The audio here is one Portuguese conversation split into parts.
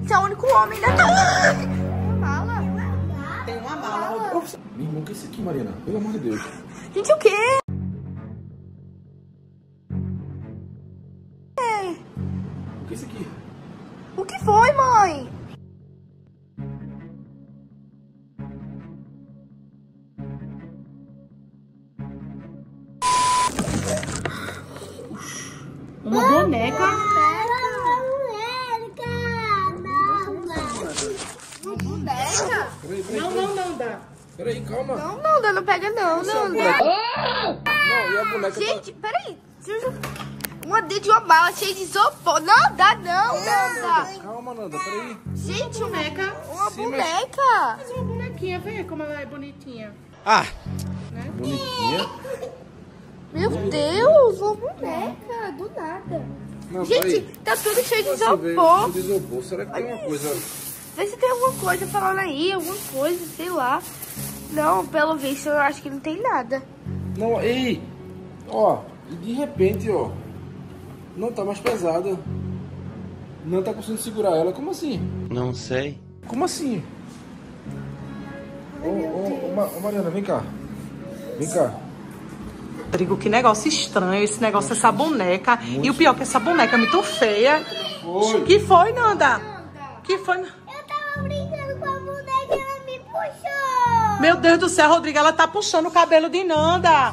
Você é o único homem da casa. Mala. Tem uma mala. Meu irmão, o que é isso aqui, Mariana? Pelo amor de Deus. Gente, o quê? O que é isso aqui? O que foi, mãe? Uma boneca. Uma boneca? Não dá. Peraí, calma. Não, não pega não, não. Não, e a boneca... Gente, peraí. Uma dentro de uma bala cheia de isopor. Não dá, não, Nanda. Calma, Nanda, peraí. Gente, Boneca. uma Sim, boneca. Mas uma bonequinha, vê como ela é bonitinha. Ah! Bonitinha. Meu Deus, uma boneca. Do nada. Não, Gente, peraí. tá tudo cheio de Você vê, isopor. tudo isopor. Será que tem uma coisa... Vê se tem alguma coisa falando aí, alguma coisa, sei lá. Não, pelo visto, eu acho que não tem nada. Não, ei! Ó, e de repente, ó... Não tá mais pesada. Não tá conseguindo segurar ela. Como assim? Não sei. Como assim? Ô, Mariana, vem cá. Vem cá. Rodrigo, que negócio estranho esse negócio dessa boneca. E o pior que essa boneca é muito feia. Foi. Que foi, Nanda? Que foi? Eu tava brincando com a boneca e ela me puxou. Meu Deus do céu, Rodrigo, ela tá puxando o cabelo de Nanda.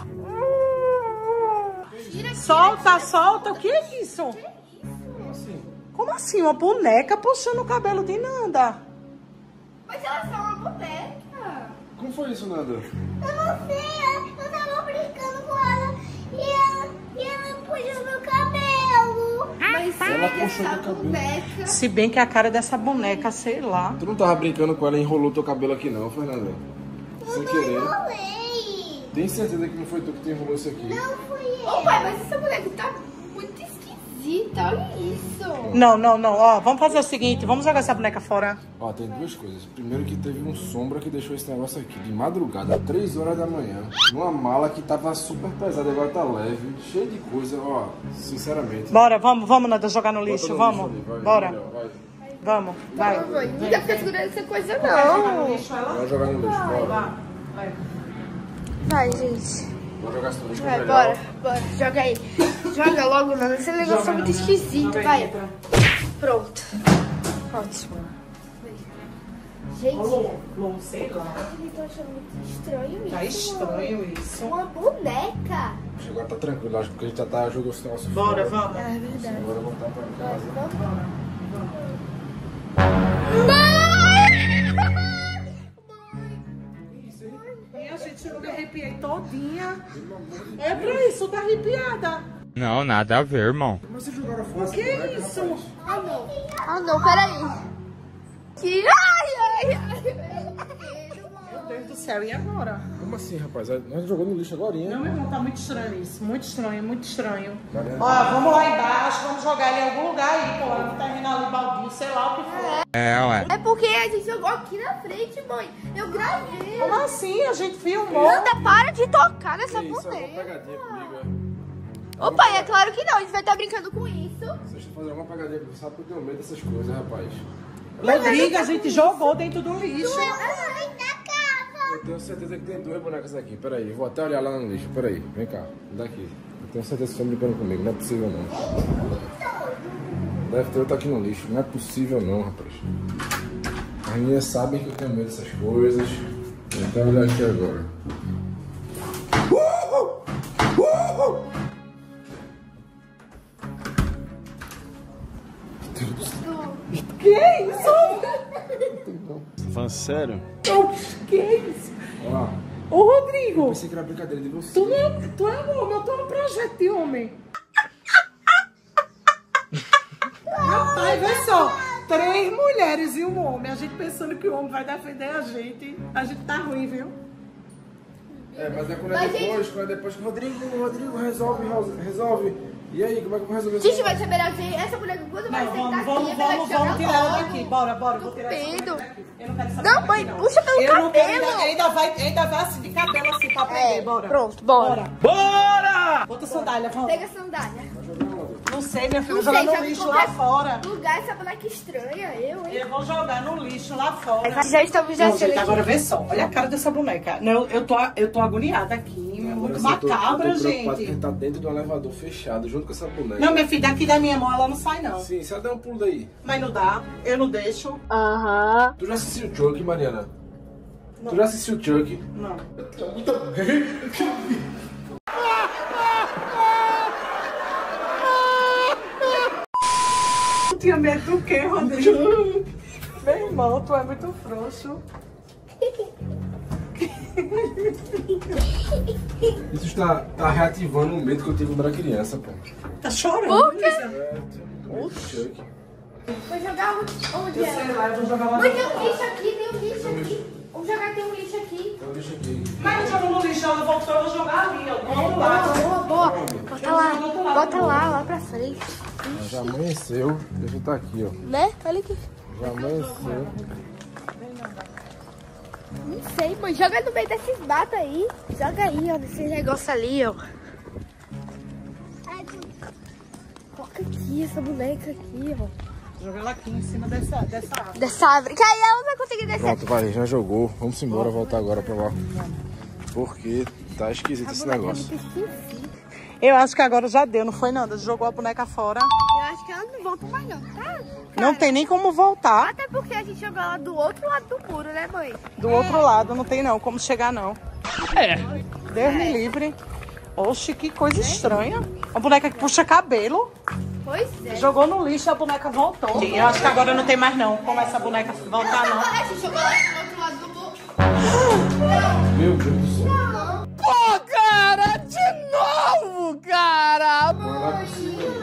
Solta, solta. O que é isso? Como assim? Como assim? Uma boneca puxando o cabelo de Nanda? Mas ela é só uma boneca. Como foi isso, Nanda? Eu não sei, eu tava brincando com ela e ela puxou meu cabelo. Mas Ela puxou meu cabelo. boneca. Se bem que a cara dessa boneca, sei lá. Tu não tava brincando com ela e enrolou teu cabelo aqui não, Fernanda? Sem querer. Enrolei. Tem certeza que não foi tu que te enrolou isso aqui? Não fui eu. Ô pai, mas essa boneca tá muito esquisita, olha isso. Não. Ó, vamos fazer o seguinte. Vamos jogar essa boneca fora. Ó, tem duas coisas. Primeiro que teve um sombra que deixou esse negócio aqui de madrugada, 3 horas da manhã, numa mala que tava super pesada, agora tá leve, cheio de coisa, ó, sinceramente. Bora, vamos, Nanda, jogar no Bota lixo, no vamos. lixo ali, vai, Bora. melhor, vai. Vamos, vai. Não, mãe, não dá pra segurar essa coisa Jogar não. no lixo, ela? Vai jogar no lixo, bora. Vai, gente. Vou jogar isso no lixo Vai, melhor. bora. Joga aí. Joga logo, Nanda. Esse negócio é muito esquisito, vai. Pronto. Ótimo. Gente, Bom, sei lá. eu tô achando muito estranho isso. Tá estranho isso. Uma boneca. Agora tá tranquilo, acho que a gente já tá jogando esse negócio Bora, fora. vamos. É verdade. Agora voltar pra casa. Minha gente, eu me arrepiei todinha. É pra isso, tá arrepiada. Não, nada a ver, irmão. Mas vocês jogaram fora O que é isso? Ah, não, peraí. Que... Ai. Meu Deus do céu, e agora? Como assim, rapaz? Nós jogamos no lixo agora, hein? Não, meu irmão, tá muito estranho isso. Muito estranho, muito estranho. Mariana. Ó, vamos lá embaixo, vamos jogar ele em algum lugar aí, pô. No terreno ali, baldio, sei lá o que for. Ué. É porque a gente jogou aqui na frente, mãe. Eu gravei. Como assim? A gente filmou. Nanda, para de tocar nessa Que isso, é uma boneca. pegadinha comigo, Ô pai, é claro que não. A gente vai estar brincando com isso. Vocês estão fazendo alguma pegadinha comigo, sabe que eu tenho medo dessas coisas, rapaz. Rodrigo, a gente jogou dentro do lixo. Eu tenho certeza que tem 2 bonecas aqui. Peraí, eu vou até olhar lá no lixo. Peraí, vem cá, daqui. Eu tenho certeza que vocês estão brincando comigo, não é possível não. Deve ter outro aqui no lixo, não é possível não, rapaz. As meninas sabem que eu tenho medo dessas coisas. Vou até olhar aqui agora. Que isso? Falando sério? Que isso? Olha lá. Ô, Rodrigo, Pensei que era brincadeira de você. tu é homem, eu tô no projeto de homem. Rapaz, vê só. 3 mulheres e um homem. A gente pensando que o homem vai defender a gente. A gente tá ruim, viu? É, mas é quando é depois, quando é depois que o Rodrigo resolve. E aí, como é que eu vou resolver isso? Gente, vai ser melhor ver essa boneca quando vai sentar aqui. Vamos tirar ela daqui. Bora, vou tirar essa Medo. boneca daqui. Eu não quero essa Não, boneca mãe, aqui, não. puxa pelo Eu não quero, cabelo. ainda vai assim de cabelo assim pra prender, bora. Pronto, bora. Bora! Bota sandália, vamos. Pega a sandália. No sei, minha filha. Não Vou jogar sei, no joga em lixo qualquer lá fora. lugar, essa boneca estranha, eu, hein? Eu vou jogar no lixo lá fora. Já estamos Não, gente, agora vê só. Olha a cara dessa boneca. Não, eu tô agoniada aqui. Muito macabra, eu tô preocupado gente. que tá dentro de um elevador fechado, junto com essa boneca. Não, minha filha, daqui da minha mão ela não sai, não. Sim, se ela der um pulo daí. Mas não dá. Eu não deixo. Aham. Tu já assistiu Chuck, Mariana? Não. Tu já assistiu Chuck? Não. Eu tinha medo do quê, Rodrigo? Meu irmão, tu é muito frouxo. Isso está reativando um medo que eu tive quando era criança, pô. Tá chorando? Por quê? É, Chuck. Vou jogar onde Eu é? sei lá, eu vou jogar lá. Mas tem um lixo aqui, tem um lixo aqui. Vamos jogar, tem um lixo aqui. Então deixa aqui. Mas não jogou no lixo, ela voltou, eu vou jogar ali, ó. Vamos lá. Boa, boa. Bota lá pra frente. Já amanheceu, deixa eu estar aqui, ó. Né? Olha aqui. Já amanheceu. Não sei, mãe. Joga no meio desses matos aí. Joga aí, ó, nesse negócio ali, ó. Coloca aqui, essa boneca aqui, ó. Joga ela aqui em cima dessa árvore. Dessa árvore. Que aí ela não vai conseguir descer. Pronto, vai, já jogou. Vamos embora, voltar agora pra lá. Porque tá esquisito esse negócio. Eu acho que agora já deu, não foi nada? Jogou a boneca fora. Eu acho que ela não volta mais não, tá? Não tem nem como voltar. Até porque a gente jogou ela do outro lado do muro, né, mãe? Do outro lado, não tem não como chegar não. Deus me livre. Oxe, que coisa estranha. Uma boneca que puxa cabelo. Pois é. Jogou no lixo e a boneca voltou. Eu acho que agora não tem mais não. Como essa boneca voltar não. A gente jogou ela do outro lado do muro. Meu Deus do céu. Pô, cara, de novo, cara. Não é possível.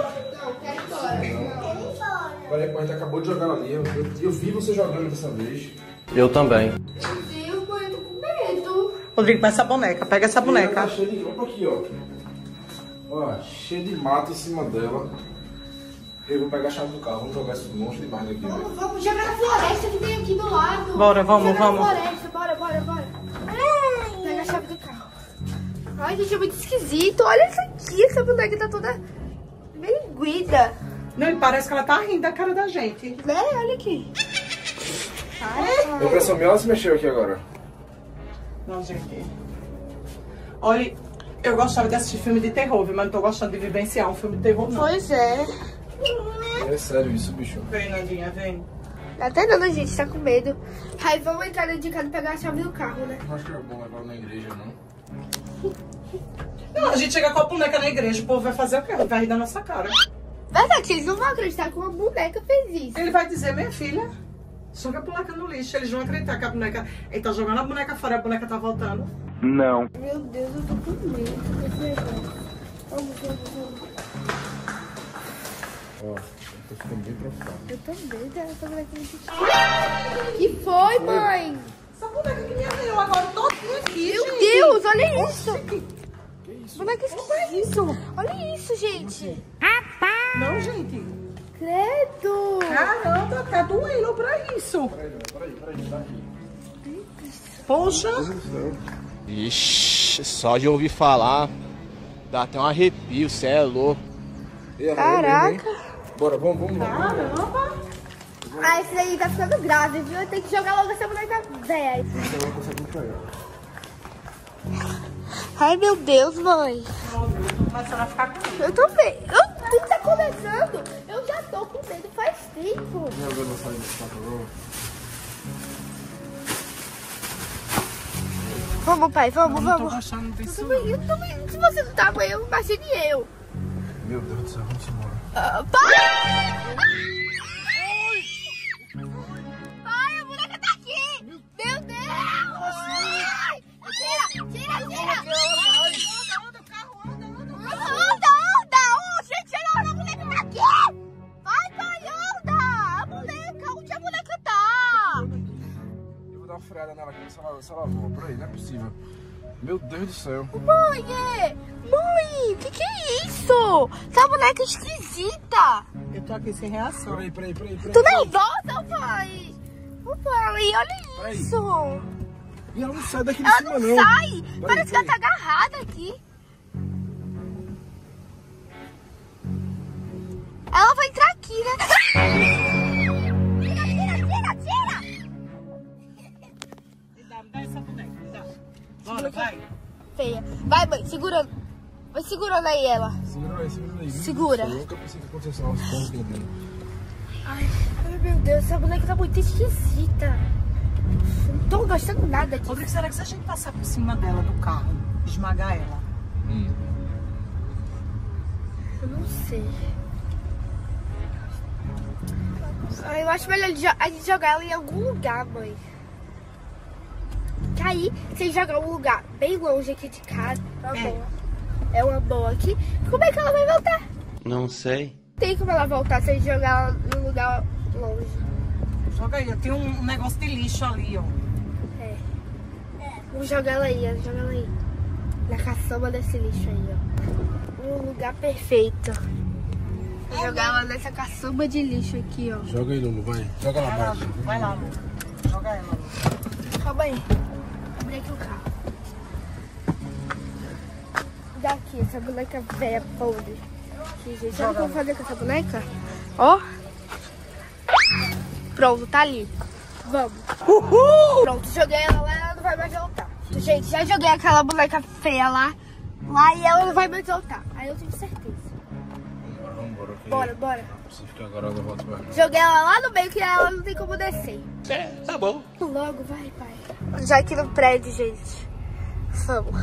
Peraí, a gente acabou de jogar ali. Eu vi você jogando dessa vez. Eu também. Meu Deus, mãe, eu tô com medo. Rodrigo, pega essa boneca. Pega essa Tá boneca. cheio de... Olha aqui, ó. Ó, cheio de mato em cima dela. Eu vou pegar a chave do carro. Vamos jogar esse monstro demais daqui, velho. Vamos jogar na floresta que tem aqui do lado. Bora, vamos, Jogar vamos. na floresta, bora. Pega a chave do carro. Ai, gente, é muito esquisito. Olha isso aqui, essa boneca tá toda linguida. Não, e parece que ela tá rindo da cara da gente. Né? Olha aqui. A impressão minha, ela se mexeu aqui agora. Não, gente. Olha, eu gostava de assistir filme de terror, viu? Mas não tô gostando de vivenciar um filme de terror, não. Pois é. É sério isso, bicho. Vem, Nandinha, vem. Tá até dando, a gente tá com medo. Aí vamos entrar dentro de casa e pegar a chave do carro, né? Não acho que é bom levar ela na igreja, não. Não, a gente chega com a boneca na igreja, o povo vai fazer o quê? Vai rir da nossa cara. Verdade, eles não vão acreditar que uma boneca fez isso. Ele vai dizer, minha filha, joga a boneca no lixo. Eles vão acreditar que a boneca... Ele tá jogando a boneca fora, a boneca tá voltando. Não. Meu Deus, eu tô com medo desse negócio. Vamos. Ó, eu tô ficando bem preocupado. Eu também, essa boneca muito... Que foi, mãe? Essa boneca que me arranhou agora todinha aqui, Meu gente. Deus, olha isso. Boneca esquisita. Olha isso, gente. Não, gente. Credo. Caramba, tá doendo pra isso. Peraí, tá aqui. Poxa. Ixi, só de ouvir falar, dá até um arrepio, cê é louco. E a Caraca. Bora, vamos. Caramba. Ah, esse daí tá ficando grave, viu? Eu tenho que jogar logo essa boneca velha. Então não consegue me pegar. Ai, meu Deus, mãe. Tô começando a ficar com medo. Eu também. Tudo tá começando. Eu já tô com medo faz tempo. Minha vez não sai desse patrão. Vamos, pai, vamos. Não tô gostando disso. Eu também. Se você não tá, mãe, eu imagine eu. Meu Deus do céu, vamos embora. Pai! Pai, a boneca tá aqui! Meu Deus! Tira! Anda! Oh, gente, olha, a boneca tá aqui! Vai, pai, anda! A boneca, onde a boneca tá? Eu vou dar uma freada nela aqui, se ela voa. Peraí, não é possível. Meu Deus do céu. Mãe, o que é isso? Essa boneca é esquisita! Eu tô aqui sem reação. Peraí. Tô nervosa, pai! Ô, pai, olha Peraí. isso! E ela não sai daqui de Ela cima, não sai! Parece que ela peraí. tá agarrada aqui. Ela vai entrar aqui, né? Me dá essa boneca, me dá. Bora, vai. Feia. Vai, mãe, segurando. Vai segurando aí ela. Segura aí. Segura. Eu nunca pensei que acontecesse uma coisa aqui. Ai, meu Deus, essa boneca tá muito esquisita. Não tô gostando nada disso. Rodrigo, será que se a gente passar por cima dela do carro, esmagar ela? Eu não sei. Eu acho melhor a gente jogar ela em algum lugar, mãe. Que aí, se jogar um lugar bem longe aqui de casa, é uma boa aqui. Como é que ela vai voltar? Não sei. Tem como ela voltar se a gente jogar ela num lugar longe. Joga aí, tem um negócio de lixo ali, ó. Vamos jogar ela aí, joga ela aí. Na caçamba desse lixo aí, ó. Um lugar perfeito. Vou jogar ela nessa caçamba de lixo aqui, ó. Joga aí, Lulu, vai. Joga lá abaixo. Vai lá, Lu. Joga ela, Lu. Calma aí. Abre aqui o carro. Daqui, essa boneca velha podre. Aqui, gente. Sabe o que eu vou fazer com essa boneca? Ó. Pronto, tá ali. Vamos. Uhul! Pronto, joguei ela lá e ela não vai mais voltar. Gente, já joguei aquela boneca feia lá e ela não vai mais voltar. Aí eu tenho certeza. Vambora. Bora. Se ficar agora, eu volto pra ela. Joguei ela lá no meio que ela não tem como descer. Tá bom. Logo, vai, pai. Já aqui no prédio, gente. Vamos.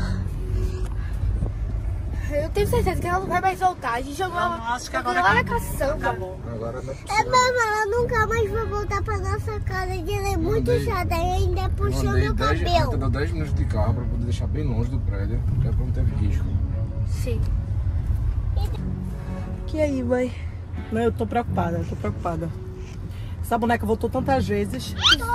Eu tenho certeza que ela não vai mais voltar. A gente jogou ela, acho que agora lá na caçamba. Acabou. Agora não é É, possível. mamãe, ela nunca mais vai voltar pra nossa casa. Ela é muito chata e ainda puxou meu cabelo. Deu 10 minutos de carro pra poder deixar bem longe do prédio, que é pra não ter risco. Sim. E aí, mãe? Não, eu tô preocupada. Essa boneca voltou tantas vezes.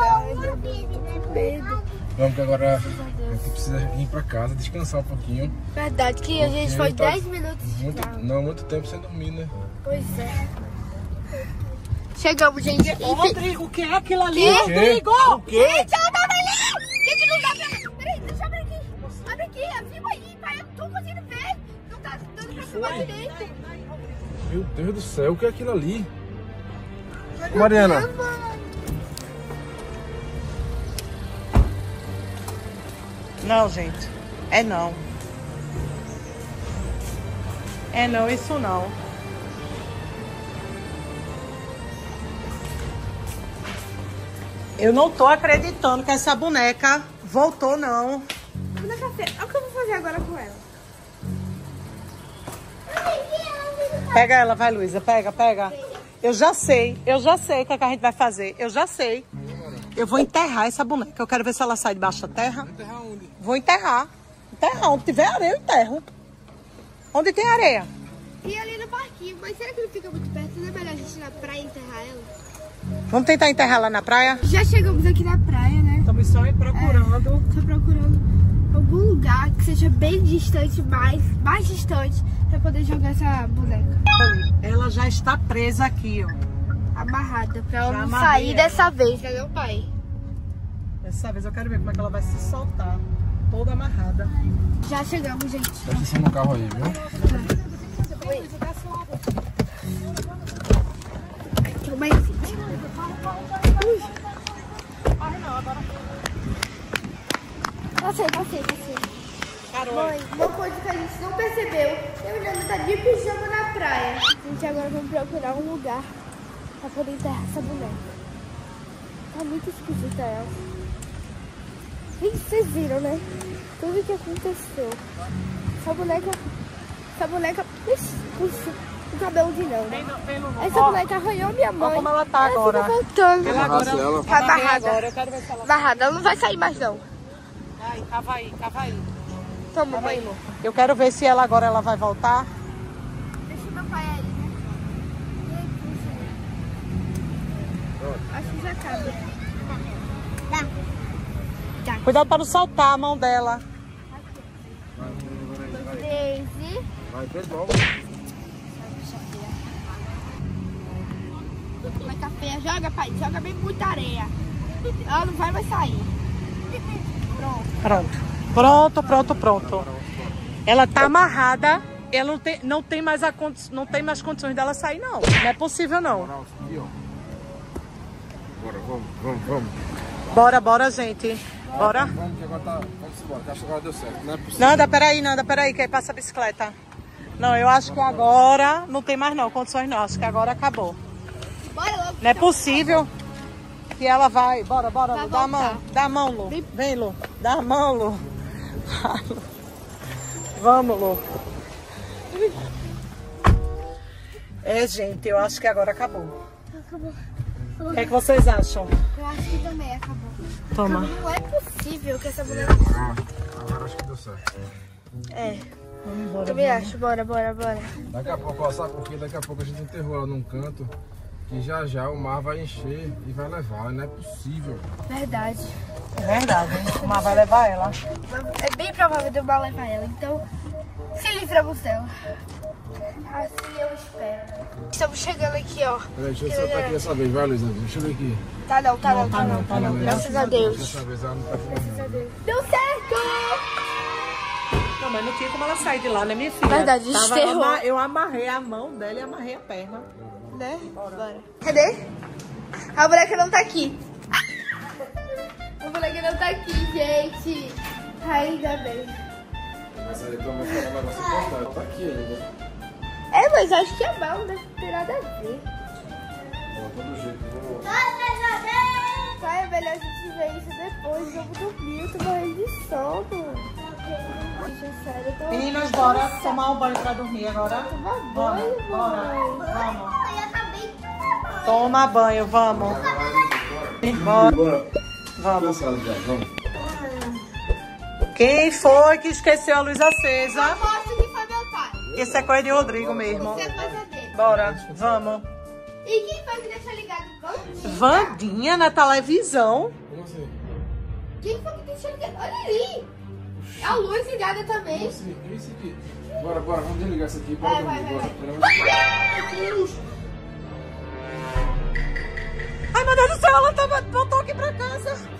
Vamos que agora a gente precisa ir pra casa, descansar um pouquinho. Verdade que a gente foi 10 minutos de carro. Muito tempo sem dormir, né? Pois é. Chegamos, gente. Ô, Rodrigo, o que é aquilo ali, Quê? Rodrigo? O quê? Gente, ela tava ali! Gente, não dá pra... Peraí, deixa eu abrir aqui. Abre aqui, filma aí, pai. Eu não tô conseguindo ver. Não tá dando pra filmar direito. Meu Deus do céu, o que é aquilo ali? Mariana. Não, gente. É não. É não, isso não. Eu não tô acreditando que essa boneca voltou, não. Boneca feia. Olha o que eu vou fazer agora com ela. Pega ela, vai, Luísa. Pega. Eu já sei o que a gente vai fazer. Eu já sei. Eu vou enterrar essa boneca. Eu quero ver se ela sai debaixo da terra. Enterrar onde? Vou enterrar. Onde tiver areia, eu enterro. Onde tem areia? E ali no parquinho. Mas será que não fica muito perto? Não é melhor a gente ir na praia e enterrar ela? Vamos tentar enterrar lá na praia? Já chegamos aqui na praia, né? Estamos só procurando. Tô procurando algum lugar que seja bem distante, mais distante, pra poder jogar essa boneca. Ela já está presa aqui, ó. Amarrada, pra ela Já não amarrei sair ela. dessa vez, né, meu pai? Dessa vez eu quero ver como é que ela vai se soltar. Toda amarrada. Já chegamos, gente. Presta atenção no carro aí, viu? Calma aí, gente. Passei. Mãe, uma coisa que a gente não percebeu, eu já não tá de pijama na praia. Gente, agora vamos procurar um lugar pra poder enterrar essa boneca. Tá muito esquisita ela. Vocês viram, né? Tudo que aconteceu. Essa boneca... Puxa, o cabelo de não, né? Essa boneca arranhou minha mãe. Olha como ela tá agora. Fica voltando. Ela agora ela. Tá amarrada. agora. Eu quero ver se ela Amarrada, ela não vai sair mais não. vai. Cava aí. Toma, mãe. Eu quero ver se ela agora ela vai voltar. Deixa meu pai aí, né? Acho que já cabe. Cuidado para não soltar a mão dela. Daisy. Vai, três logo. Vai tá feia. Joga, pai. Joga bem muita areia. Ela não vai mais sair. Pronto. Pronto. Ela tá amarrada. ela não tem mais condições dela sair, não. Não é possível, não. Aqui, ó. Bora, vamos. Bora, gente. Bora. Vamos, que agora tá... Vamos embora, que acho que agora deu certo. Não é possível. Nanda, peraí, que aí passa a bicicleta. Não, eu acho que agora não tem mais não, condições não. Acho que agora acabou. Bora logo. Não é possível que ela vai. Bora, Lu. Dá a mão. voltar. Dá a mão, Lu. Vem, Lu. Dá a mão, Lu. Vai, Lu. Vamos, Lu. É, gente, eu acho que agora acabou. Acabou. O que é que vocês acham? Eu acho que também acabou. Toma. Não é possível que essa mulher... Agora acho que deu certo. É, Vamos embora. também acho. Bora. Daqui a pouco, ó, sabe por quê? Daqui a pouco a gente enterrou ela num canto. Que já o mar vai encher e vai levar. Não é possível. Verdade. É verdade, hein? O mar vai levar ela. É bem provável de eu mal levar ela, então se livra pro céu. Assim eu espero. Estamos chegando aqui, ó. Peraí, deixa eu soltar aqui dessa vez, vai, Luísa. Deixa eu ver aqui. Tá não. Graças a Deus. Dessa vez ela não tá filmando. Deu certo! Não, mas não tinha como ela sair de lá, né, minha filha? Verdade, esterrou. Eu amarrei a mão dela e amarrei a perna. Né? Bora. Cadê? A boneca não tá aqui. A boneca não tá aqui, gente. Ainda bem. Mas aí então vai falar um negócio importante. Ela tá aqui ainda. É, mas acho que é mal, não tem nada a ver. Ó, todo jeito, vou... Pai, é melhor a gente ver isso depois. Vamos dormir, eu tô morrendo de sono. Gente, sério, eu tô... Meninas, bora tomar um banho pra dormir agora. Tomar Bora, banho, bora. mãe. Vamos. Eu acabei de tomar banho. Toma banho, vamos. Bora. Bora. Vamos. Cansado já, vamos. Quem foi que esqueceu a luz acesa? Aposto que foi meu pai. Isso é coisa de Rodrigo mesmo. Isso é coisa dele. Bora, vamos. E quem foi que deixou ligado o banho? Vandinha na televisão. Como assim? Quem foi que deixou ligado? Olha ali. A luz ligada também. Como assim? Que isso aqui? Bora, vamos desligar isso aqui. Bora, Vai. Meu Deus. Ai, meu Deus do céu, ela voltou aqui pra casa.